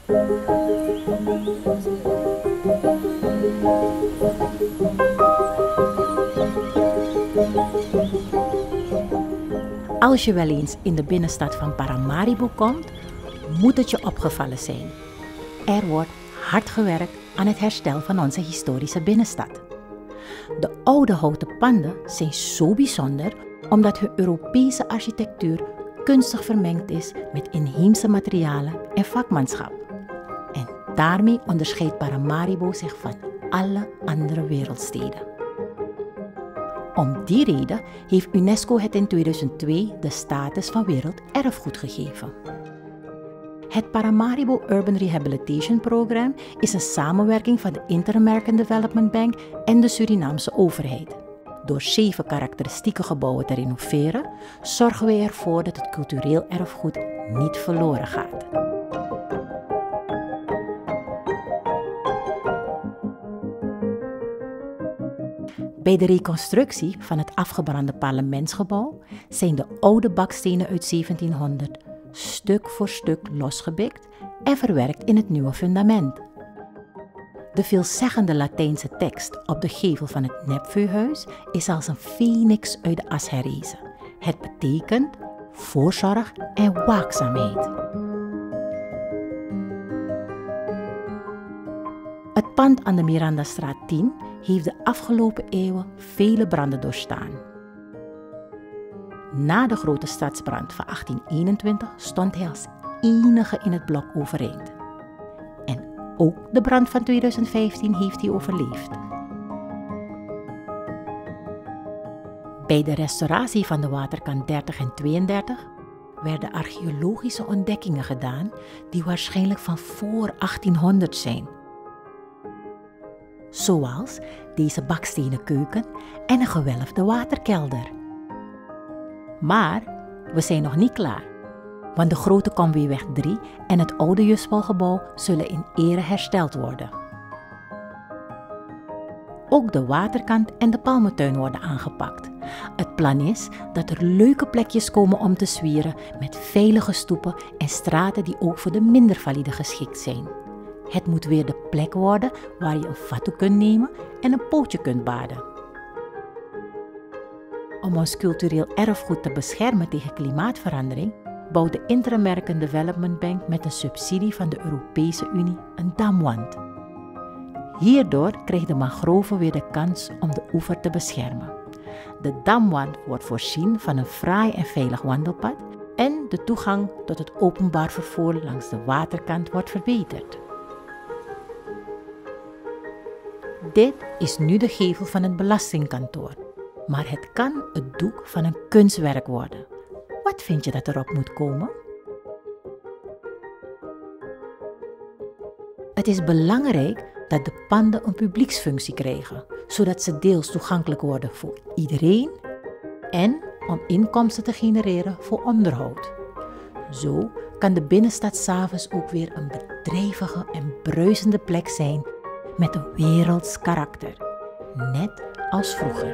Als je wel eens in de binnenstad van Paramaribo komt, moet het je opgevallen zijn. Er wordt hard gewerkt aan het herstel van onze historische binnenstad. De oude houten panden zijn zo bijzonder omdat hun Europese architectuur kunstig vermengd is met inheemse materialen en vakmanschap. En daarmee onderscheidt Paramaribo zich van alle andere wereldsteden. Om die reden heeft UNESCO het in 2002 de status van werelderfgoed gegeven. Het Paramaribo Urban Rehabilitation Program is een samenwerking van de Inter-American Development Bank en de Surinaamse overheid. Door 7 karakteristieke gebouwen te renoveren, zorgen wij ervoor dat het cultureel erfgoed niet verloren gaat. Bij de reconstructie van het afgebrande parlementsgebouw zijn de oude bakstenen uit 1700 stuk voor stuk losgebikt en verwerkt in het nieuwe fundament. De veelzeggende Latijnse tekst op de gevel van het nepveuhuis is als een phoenix uit de as herrezen. Het betekent voorzorg en waakzaamheid. Het pand aan de Mirandastraat 10 heeft de afgelopen eeuwen vele branden doorstaan. Na de grote stadsbrand van 1821 stond hij als enige in het blok overeind. En ook de brand van 2015 heeft hij overleefd. Bij de restauratie van de waterkant 30 en 32 werden archeologische ontdekkingen gedaan die waarschijnlijk van voor 1800 zijn. Zoals deze bakstenen keuken en een gewelfde waterkelder. Maar we zijn nog niet klaar, want de Grote Komweeweg 3 en het oude Juspelgebouw zullen in ere hersteld worden. Ook de waterkant en de palmentuin worden aangepakt. Het plan is dat er leuke plekjes komen om te zwieren met veilige stoepen en straten die ook voor de minder valide geschikt zijn. Het moet weer de plek worden waar je een fatu kunt nemen en een pootje kunt baden. Om ons cultureel erfgoed te beschermen tegen klimaatverandering, bouwt de Inter-American Development Bank met een subsidie van de Europese Unie een damwand. Hierdoor krijgt de mangrove weer de kans om de oever te beschermen. De damwand wordt voorzien van een fraai en veilig wandelpad en de toegang tot het openbaar vervoer langs de waterkant wordt verbeterd. Dit is nu de gevel van het belastingkantoor, maar het kan het doek van een kunstwerk worden. Wat vind je dat erop moet komen? Het is belangrijk dat de panden een publieksfunctie krijgen, zodat ze deels toegankelijk worden voor iedereen en om inkomsten te genereren voor onderhoud. Zo kan de binnenstad 's avonds ook weer een bedrijvige en bruisende plek zijn met een werelds karakter, net als vroeger.